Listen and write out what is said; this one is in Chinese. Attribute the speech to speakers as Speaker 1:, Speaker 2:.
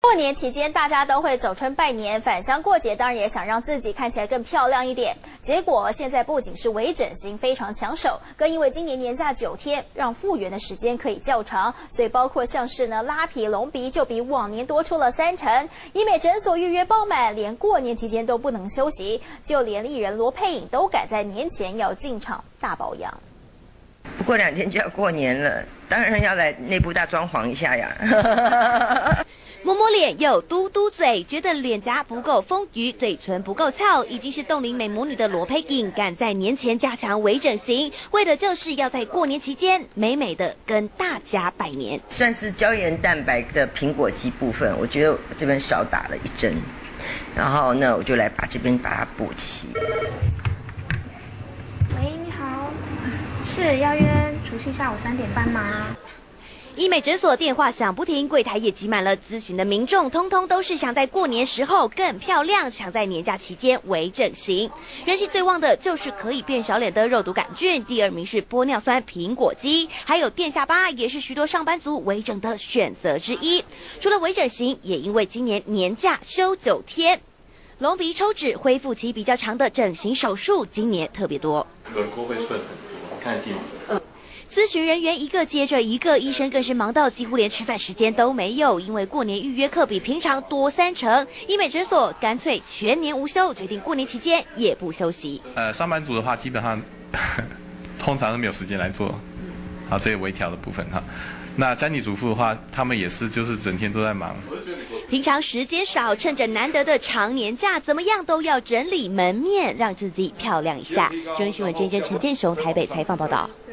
Speaker 1: 过年期间，大家都会走春拜年、返乡过节，当然也想让自己看起来更漂亮一点。结果现在不仅是微整形非常抢手，更因为今年年假9天，让复原的时间可以较长，所以包括像是拉皮、隆鼻就比往年多出了30%。医美诊所预约爆满，连过年期间都不能休息，就连艺人罗佩颖都赶在年前要进场大保养。
Speaker 2: 不过2天就要过年了，当然要来内部大装潢一下呀。
Speaker 3: 摸摸脸又嘟嘟嘴，觉得脸颊不够丰腴，嘴唇不够翘，已经是冻龄美魔女的罗佩颖，赶在年前加强微整形，为的就是要在过年期间美美的跟大家拜年。
Speaker 2: 算是胶原蛋白的苹果肌部分，我觉得我这边少打了1针，然后呢，我就来把这边把它补齐。
Speaker 4: 喂，你好，是要约除夕下午3点半吗？
Speaker 3: 医美诊所电话响不停，柜台也挤满了咨询的民众，通通都是想在过年时候更漂亮，想在年假期间微整形。人气最旺的就是可以变小脸的肉毒杆菌，第2名是玻尿酸苹果肌，还有垫下巴，也是许多上班族微整的选择之一。除了微整形，也因为今年年假休9天，隆鼻抽脂恢复期比较长的整形手术，今年特别多。
Speaker 5: 轮廓会顺很多，看镜子。
Speaker 3: 咨询人员一个接着一个，医生更是忙到几乎连吃饭时间都没有，因为过年预约客比平常多30%。医美诊所干脆全年无休，决定过年期间也不休息。
Speaker 5: 上班族的话，基本上通常都没有时间来做，这些微调的部分哈。那家庭主妇的话，他们也是就是整天都在忙。
Speaker 3: 平常时间少，趁着难得的长年假，怎么样都要整理门面，让自己漂亮一下。中央新闻陈建雄台北采访报道。